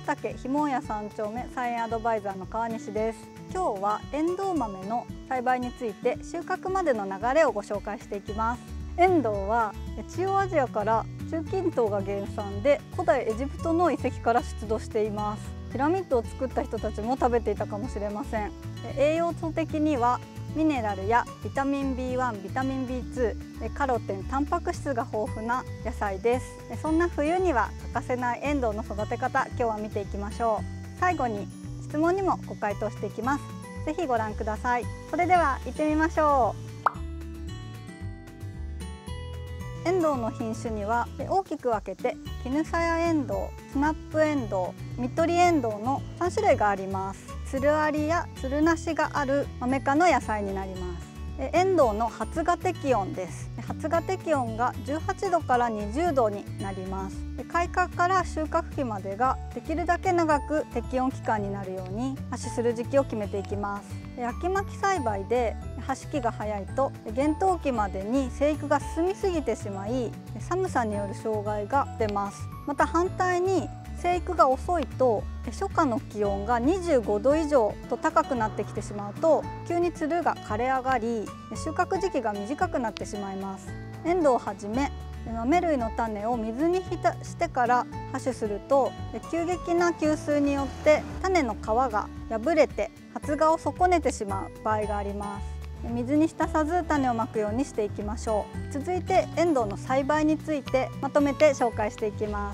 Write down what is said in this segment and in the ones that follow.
畑ひもや3丁目菜園アドバイザーの川西です。今日はエンドウ豆の栽培について収穫までの流れをご紹介していきます。エンドウは中央アジアから中近東が原産で、古代エジプトの遺跡から出土しています。ピラミッドを作った人たちも食べていたかもしれません。栄養素的にはミネラルやビタミン B1、ビタミン B2、カロテン、タンパク質が豊富な野菜です。そんな冬には欠かせないエンドウの育て方、今日は見ていきましょう。最後に質問にもご回答していきます。ぜひご覧ください。それでは行ってみましょう。エンドウの品種には大きく分けてキヌサヤエンドウ、スナップエンドウ、ミッドリエンドウの3種類があります。つるありやつるなしがあるマメ科の野菜になります。エンドウの発芽適温です。発芽適温が18度から20度になります。開花から収穫期までができるだけ長く適温期間になるように播種する時期を決めていきます。秋巻き栽培で端期が早いと厳冬期までに生育が進みすぎてしまい、寒さによる障害が出ます。また反対に生育が遅いと初夏の気温が25度以上と高くなってきてしまうと、急につるが枯れ上がり収穫時期が短くなってしまいます。エンドウをはじめ豆類の種を水に浸してから播種すると、急激な吸水によって種の皮が破れて発芽を損ねてしまう場合があります。水に浸さず種をまくようにしていきましょう。続いてエンドウの栽培についてまとめて紹介していきます。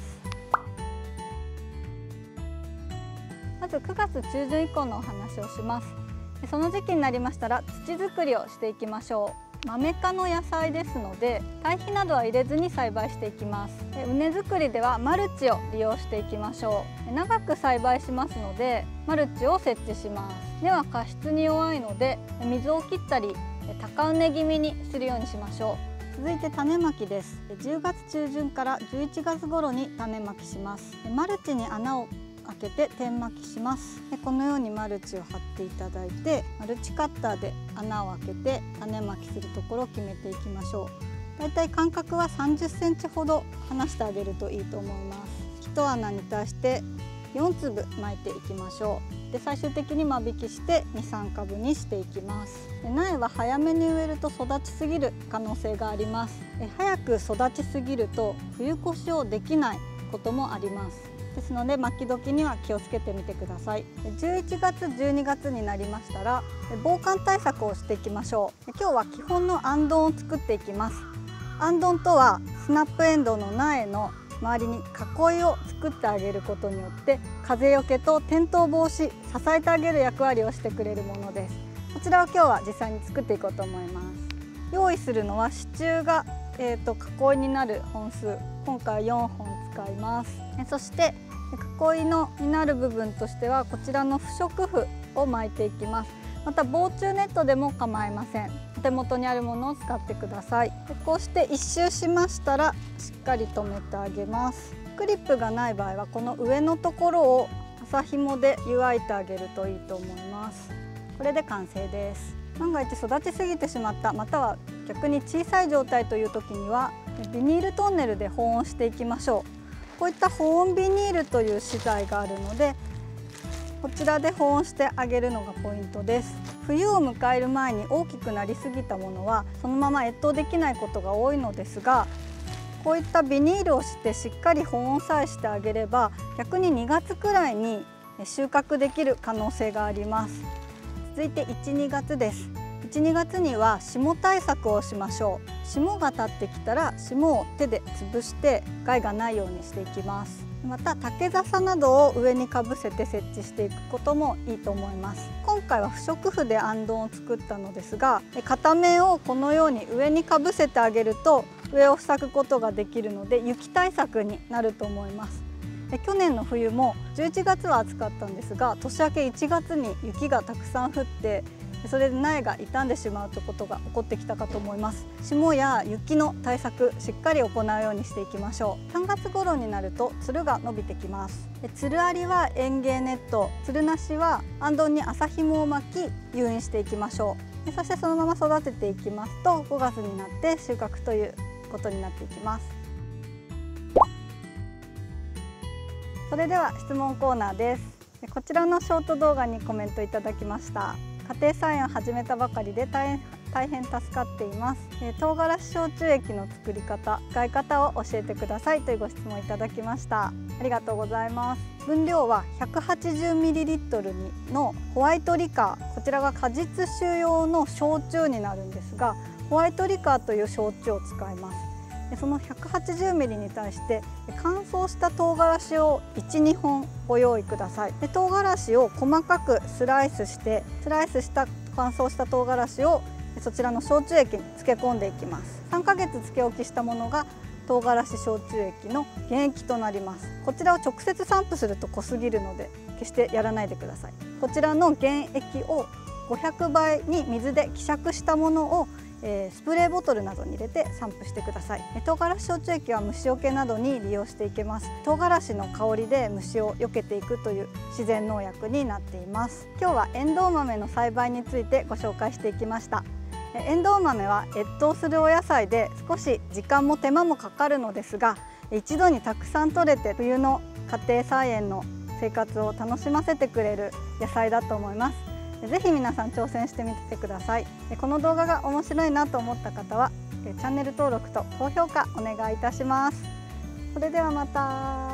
まず9月中旬以降のお話をします。その時期になりましたら土作りをしていきましょう。マメ科の野菜ですので堆肥などは入れずに栽培していきます。畝作りではマルチを利用していきましょう。長く栽培しますのでマルチを設置します。根は過湿に弱いので水を切ったり高畝気味にするようにしましょう。続いて種まきです。10月中旬から11月頃に種まきします。マルチに穴を開けて点まきします。このようにマルチを貼っていただいて、マルチカッターで穴を開けて種まきするところを決めていきましょう。だいたい間隔は30センチほど離してあげるといいと思います。1穴に対して4粒まいていきましょう。で最終的に間引きして2、3株にしていきます。苗は早めに植えると育ちすぎる可能性があります。早く育ちすぎると冬越しをできないこともあります。ですので巻き時には気をつけてみてください。11月、12月になりましたら防寒対策をしていきましょう。今日は基本のあんどんを作っていきます。あんどんとはスナップエンドウの苗の周りに囲いを作ってあげることによって風よけと転倒防止、支えてあげる役割をしてくれるものです。こちらを今日は実際に作っていこうと思います。用意するのは支柱が、囲いになる本数、今回4本使います。そして囲いになる部分としてはこちらの不織布を巻いていきます。また防虫ネットでも構いません。お手元にあるものを使ってください。こうして一周しましたらしっかり留めてあげます。クリップがない場合はこの上のところを麻紐で湯わいてあげるといいと思います。これで完成です。万が一育ちすぎてしまった、または逆に小さい状態という時にはビニールトンネルで保温していきましょう。こういった保温ビニールという資材があるので、こちらで保温してあげるのがポイントです。冬を迎える前に大きくなりすぎたものはそのまま越冬できないことが多いのですが、こういったビニールをしてしっかり保温さえしてあげれば逆に2月くらいに収穫できる可能性があります。続いて1、2月です。1、2月には霜対策をしましょう。霜が立ってきたら霜を手で潰して害がないようにしていきます。また竹笹などを上にかぶせて設置していくこともいいと思います。今回は不織布であんどんを作ったのですが、片面をこのように上にかぶせてあげると上を塞ぐことができるので雪対策になると思います。去年の冬も11月は暑かったんですが、年明け1月に雪がたくさん降ってそれで苗が傷んでしまうということが起こってきたかと思います。霜や雪の対策しっかり行うようにしていきましょう。3月頃になるとつるが伸びてきます。つるありは園芸ネット、つるなしはあんどんに麻紐を巻き誘引していきましょう。そしてそのまま育てていきますと5月になって収穫ということになっていきます。 それでは質問コーナーです。こちらのショート動画にコメントいただきました。家庭菜園を始めたばかりで大変助かっています。唐辛子焼酎液の作り方、使い方を教えてくださいというご質問いただきました。ありがとうございます。分量は 180ml のホワイトリカー、こちらが果実酒用の焼酎になるんですが、ホワイトリカーという焼酎を使います。その 180ml に対して乾燥した唐辛子を 1,2 本ご用意ください。唐辛子を細かくスライスした乾燥した唐辛子をそちらの焼酎液に漬け込んでいきます。3ヶ月漬け置きしたものが唐辛子焼酎液の原液となります。こちらを直接散布すると濃すぎるので決してやらないでください。こちらの原液を500倍に水で希釈したものをスプレーボトルなどに入れて散布してください。唐辛子焼酎液は虫除けなどに利用していけます。唐辛子の香りで虫を避けていくという自然農薬になっています。今日はエンドウ豆の栽培についてご紹介していきました。エンドウ豆は越冬するお野菜で少し時間も手間もかかるのですが、一度にたくさん採れて冬の家庭菜園の生活を楽しませてくれる野菜だと思います。ぜひ皆さん挑戦してみてください。この動画が面白いなと思った方はチャンネル登録と高評価お願いいたします。それではまた。